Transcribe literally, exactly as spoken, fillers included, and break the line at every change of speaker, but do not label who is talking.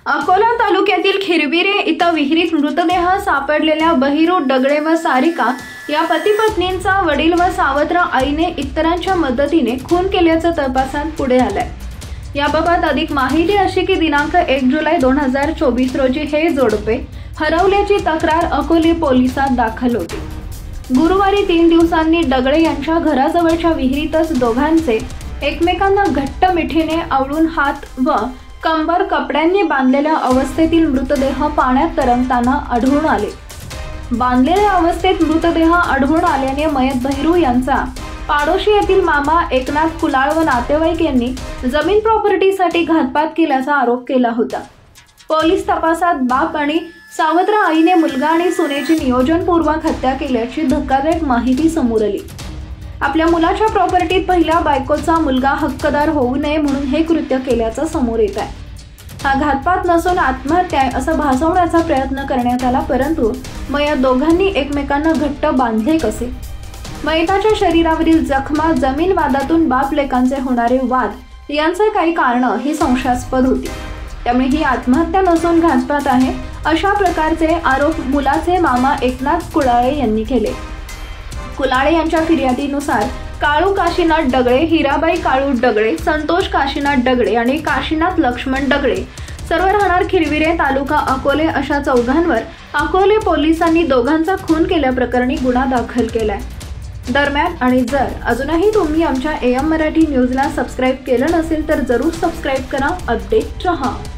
अकोला तालुक्यातील खिरबिरे इथं विहिरीत मृतदेह सापडलेल्या बहिरू डगळे व सारिका या पती पत्नींचा वडील व सावत्र आईने इतरांच्या मदतीने खून केल्याचं तपासात पुढे आलंय। याबाबत अधिक माहिती अशी की दिनांक एक जुलै दोन हजार चोवीस रोजी हे जोडपे हरवल्याची तक्रार अकोले पोलिसात दाखल होती। गुरुवारी तीन दिवसांनी डगळे यांच्या घराजवळच्या विहिरीतच दोघांचे एकमेकांना घट्ट मिठीने आवळून हात व कंबर कपड्यांनी बांधलेल्या अवस्थेतील मृतदेह पाण्यात तरंगताना आढळून आले। बांधलेल्या अवस्थेत मृतदेह आढळून आल्याने मयत बहिरू यांचा पाडोशी येथील मामा एकनाथ कुलाळ व नातेवाईक यांनी जमीन प्रॉपर्टीसाठी घातपात केल्याचा आरोप केला होता। पोलीस तपासात बाप आणि सावत्र आईने मुलगा आणि सुनेची नियोजनपूर्वक हत्या केल्याची धक्कादायक माहिती समोर आली। आपल्या मुलाच्या प्रॉपर्टीत पहिल्या बायकोचा मुलगा हक्कदार होऊ नये म्हणून हे कृत्य केल्याचं समोर येत आहे। हा घातपात नसून आत्महत्या आहे असं भासवण्याचा प्रयत्न करण्यात आला, परंतु मग या दोघांनी एकमेकांना घट्ट बांधले कसे? मयताच्या शरीरावरील जखमा, जमीन वादातून बाप लेकांचे होणारे वाद यांचे काही कारणं ही संशयास्पद होती। त्यामुळे ही आत्महत्या नसून घातपात आहे अशा प्रकारचे आरोप मुलाचे मामा एकनाथ कुलाळे यांनी केले। कुलाळे यांच्या फिर्यादीनुसार काळू काशीनाथ डगळे, हिराबाई काळू डगळे, संतोष काशीनाथ डगळे आणि काशीनाथ लक्ष्मण डगळे सर्व राहणार खिरविरे तालुका अकोले अशा चौघांवर अकोले पोलिसांनी दोघांचा खून केल्याप्रकरणी गुन्हा दाखल केलाय। दरम्यान आणि जर अजूनही तुम्ही आमच्या एम मराठी न्यूजला सबस्क्राईब केलं नसेल तर जरूर सबस्क्राईब करा, अपडेट रहा।